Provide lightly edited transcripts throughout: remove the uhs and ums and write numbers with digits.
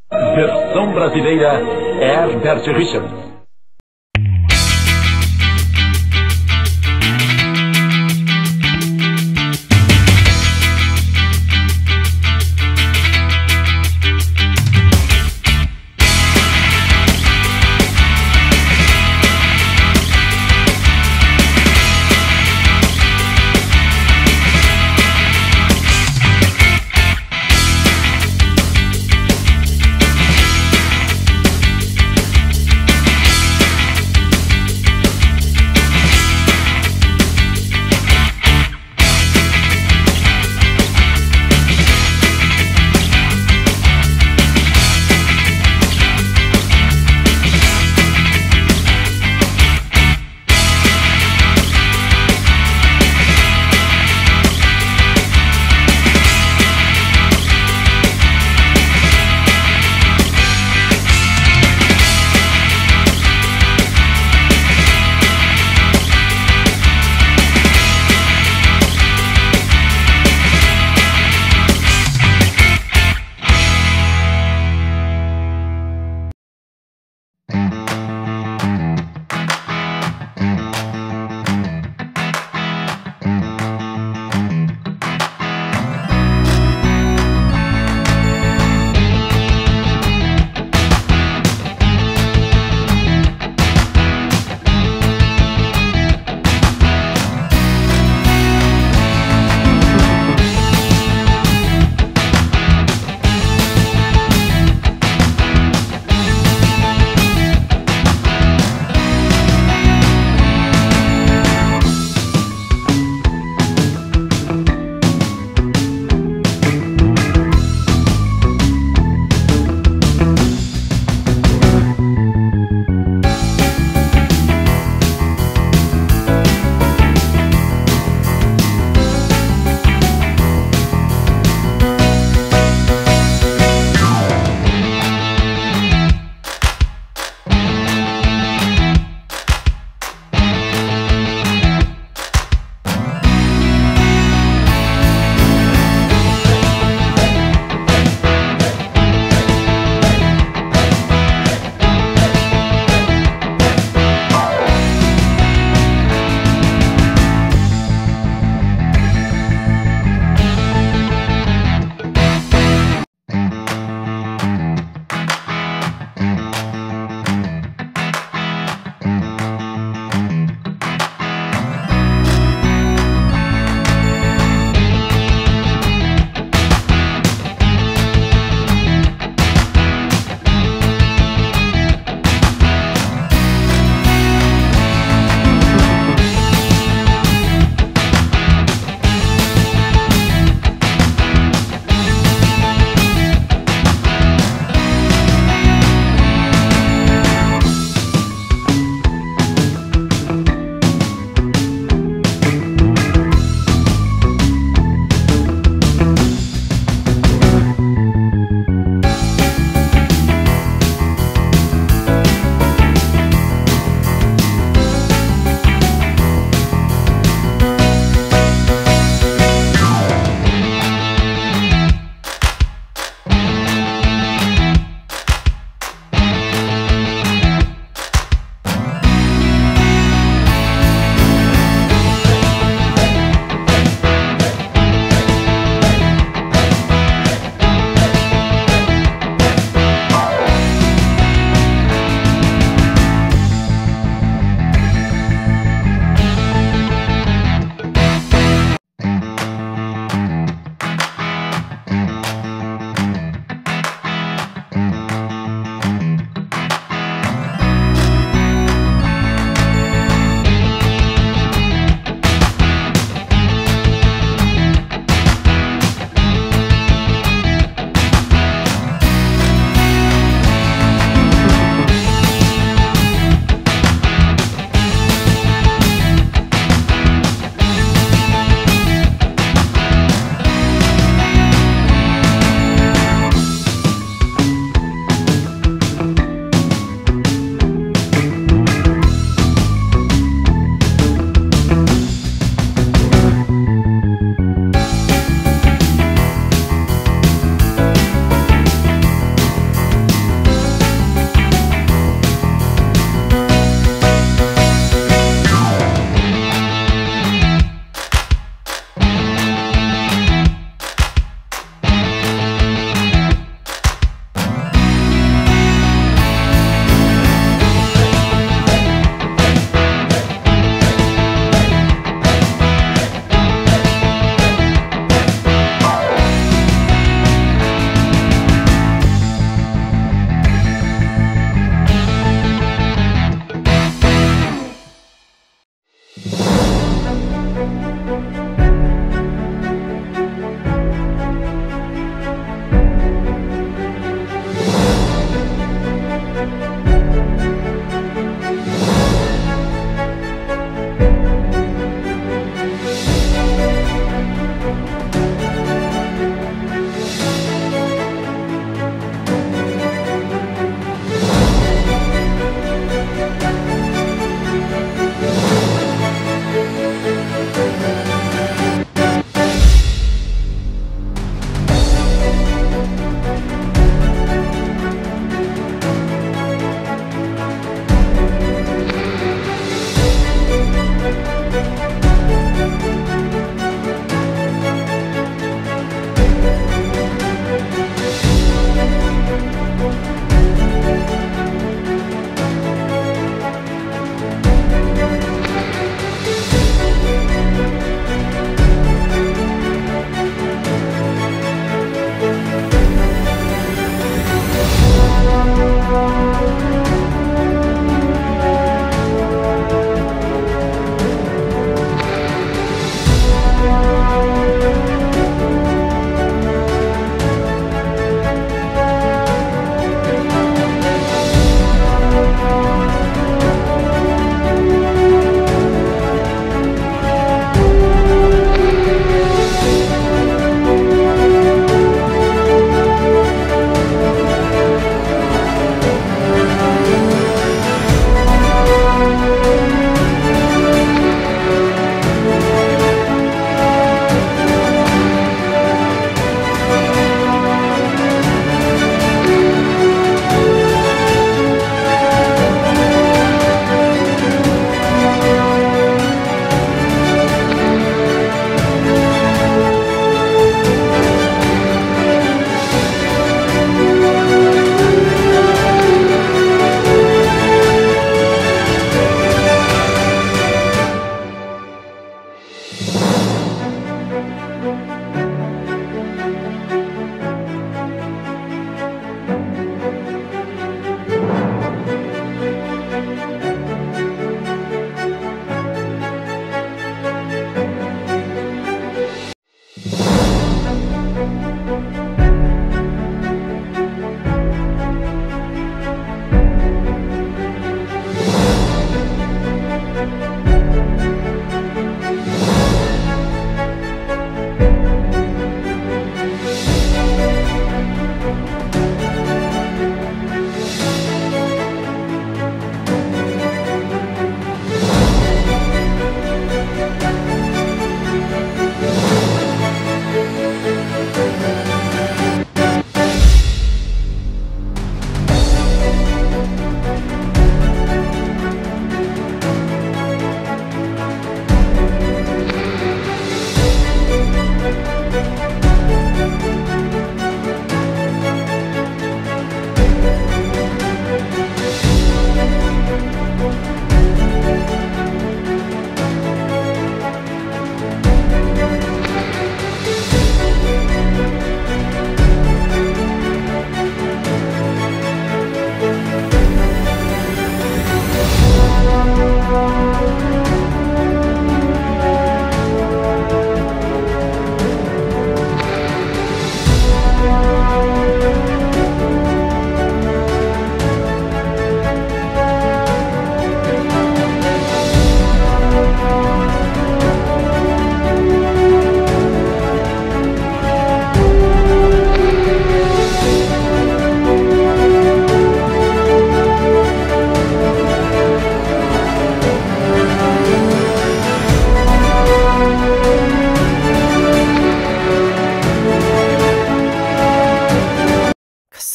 Versão brasileira, Herbert Richards.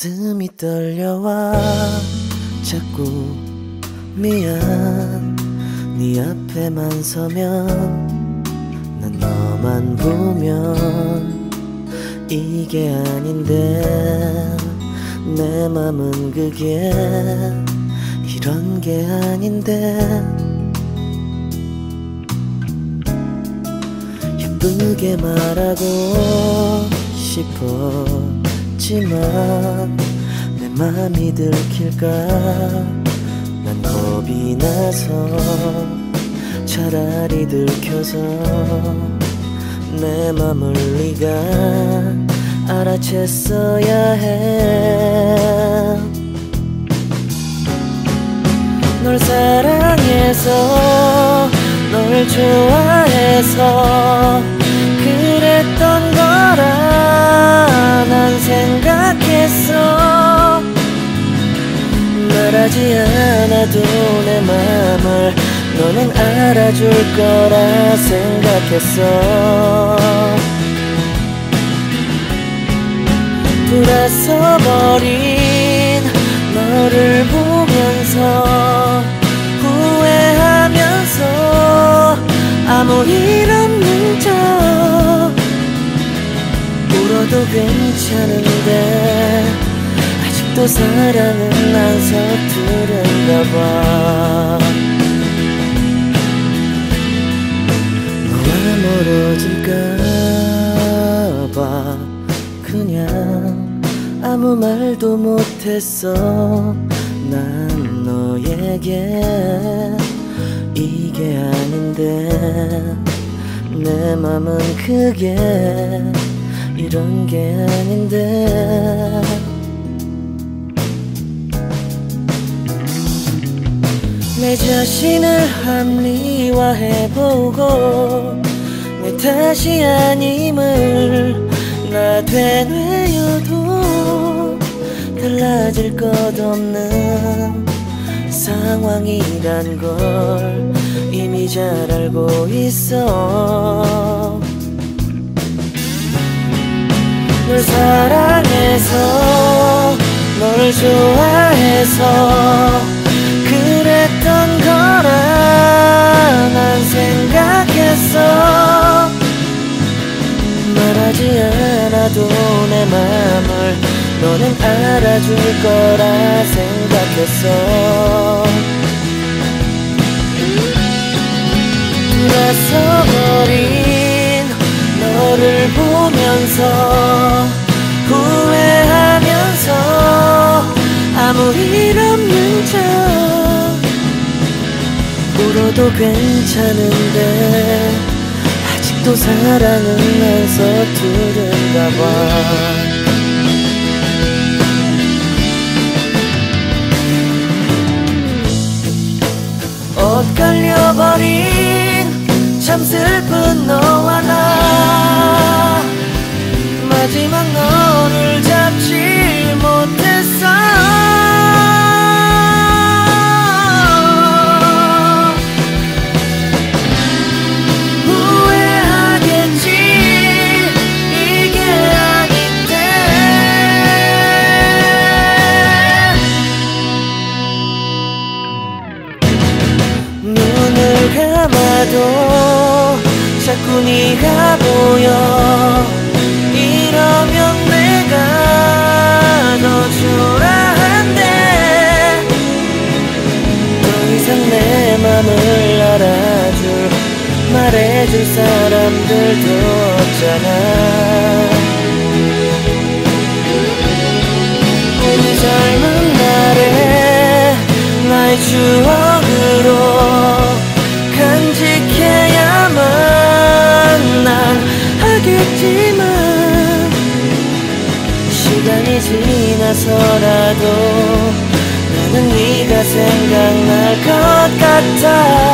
가슴이 떨려와 자꾸 미안. 네 앞에만 서면 난 너만 보면 이게 아닌데 내 맘은 그게 이런 게 아닌데. 예쁘게 말하고 싶었지만 내 맘이 들킬까 난 겁이 나서 차라리 들켜서 내 맘을 네가 알아챘어야 해. 널 사랑해서 널 좋아해서 그랬던 거라 난 생각했어. 말하지 않아도 내 맘을 너는 알아줄 거라 생각했어. 돌아서버린 너를 보면서 후회하면서 아무 일 없는 척 울어도 괜찮은데 아직도 사랑은 안 서투른가 봐. 너와 멀어질까 봐 그냥 아무 말도 못했어. 난 너에게 이게 아닌데 내 맘은 그게 이런 게 아닌데. 내 자신을 합리화해보고 내 탓이 아님을 나 되뇌어도 달라질 것 없는 상황이란 걸 이미 잘 알고 있어. 널 사랑해서 널 좋아해서 그랬던 거라 난 생각했어. 말하지 않아도 내 맘을 너는 알아줄 거라 생각했어. 돌아서버린 너를 보면서 후회하면서 아무 일 없는 척 울어도 괜찮은데 아직도 사랑은 안 서투른가 봐. 엇갈려버린 참 슬픈 너와 나 마지막 너를 잡지 못했어. 후회하겠지 이게 아닌데. 눈을 감아도 자꾸 네가 보여. 이러면 내가 더 초라한데 더 이상 내 맘을 알아줄 말해줄 사람들도 없잖아. 우리 젊은 날에 나의 추억으로 간직해야만 난 하겠지만 시간이 지나서라도 나는 네가 생각날 것 같아.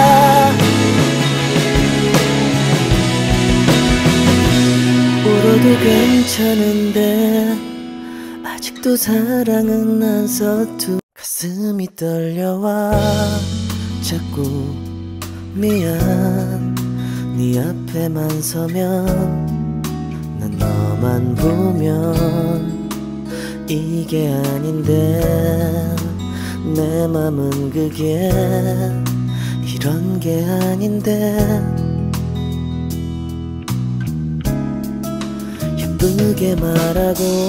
울어도 괜찮은데 아직도 사랑은 안 서투. 가슴이 떨려와 자꾸 미안. 네 앞에만 서면 난 너만 보면 이게 아닌데 내 맘은 그게 이런 게 아닌데 예쁘게 말하고